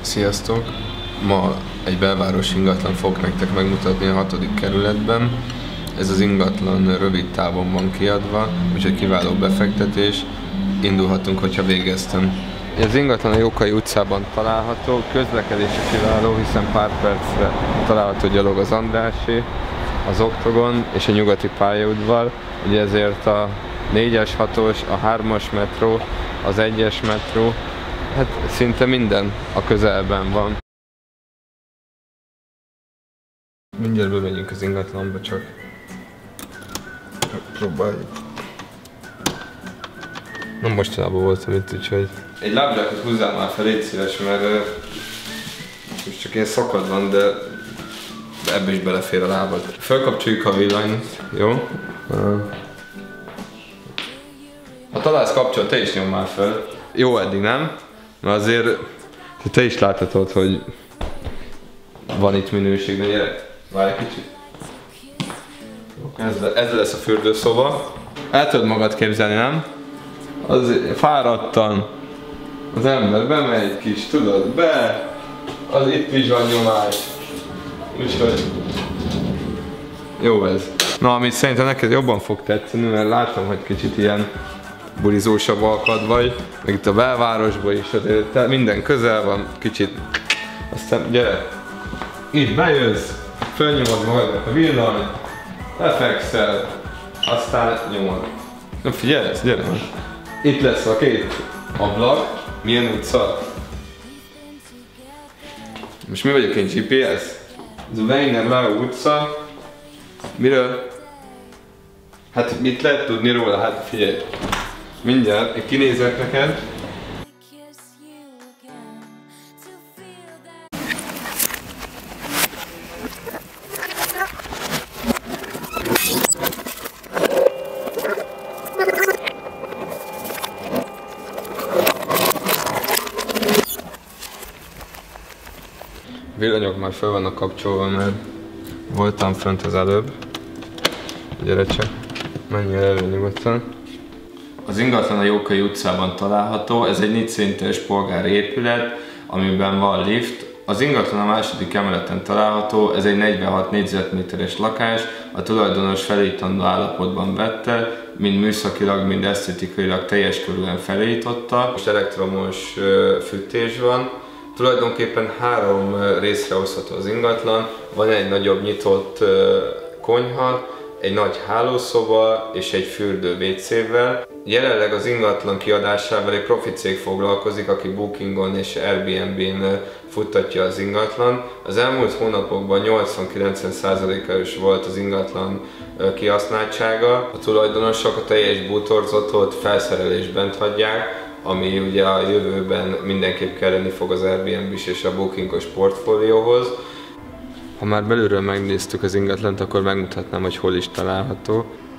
Sziasztok! Ma egy belvárosi ingatlan fogok nektek megmutatni a 6. kerületben. Ez az ingatlan rövid távon van kiadva, úgyhogy kiváló befektetés. Indulhatunk, hogyha végeztem. Az ingatlan a Jókai utcában található, közlekedése kiváló, hiszen pár percre található gyalog az Andrásé, az Oktogon és a nyugati pályaudvar. Ugye ezért a 4-es, 6-os, a 3-as metró, az 1-es metró, hát szinte minden a közelben van. Mindjárt bemegyünk az ingatlanba, csak próbáljuk. Nem mostanában voltam itt, úgyhogy... Egy lábzsákot húzzál már fel, légy szíves, mert most csak ilyen szakad van, de ebbe is belefér a lábad. Felkapcsoljuk a villanyt, jó? Ha találsz kapcsolat, te is nyom már fel. Jó eddig, nem? Mert azért te is láthatod, hogy van itt minőség, de gyere, várj egy kicsit. Ez lesz a fürdőszoba. El tudod magad képzelni, nem? Az fáradtan. Az ember bemegy kis, tudod, az itt is van nyomás. Úgyhogy jó ez. Na, amit szerintem neked jobban fog tetszeni, mert látom, hogy kicsit ilyen bulizósabb alkad vagy, meg itt a belvárosban is, de minden közel van, kicsit. Aztán gyere, itt bejössz, fölnyomod magadnak a villanyt, lefekszel, aztán nyomod. Na figyelj, gyere most. Itt lesz a 2 ablak, milyen utca? Most mi vagyok én, GPS? Ez a Weiner utca. Miről? Hát mit lehet tudni róla? Hát figyelj. Mindjárt, én kinézek neked. Villanyok már fel vannak kapcsolva, mert voltam fönt az előbb. Gyere csak, menjél elő nyugodtan. Az ingatlan a Jókai utcában található, ez egy 4 szintes polgári épület, amiben van lift. Az ingatlan a 2. emeleten található, ez egy 46 négyzetméteres lakás, a tulajdonos felújítandó állapotban vette, mind műszakilag, mind esztetikailag teljes körülön felújította. Most elektromos fűtés van. Tulajdonképpen 3 részre osztható az ingatlan, van egy nagyobb nyitott konyha, egy nagy hálószoba és egy fürdő WC-vel. Jelenleg az ingatlan kiadásával egy profi cég foglalkozik, aki Bookingon és Airbnb-n futtatja az ingatlan. Az elmúlt hónapokban 80-90%-os volt az ingatlan kihasználtsága. A tulajdonosok a teljes bútorzatot felszerelésben hagyják, ami ugye a jövőben mindenképp kelleni fog az Airbnb-s és a Bookingos portfólióhoz. Ha már belülről megnéztük az ingatlant, akkor megmutatnám, hogy hol is található.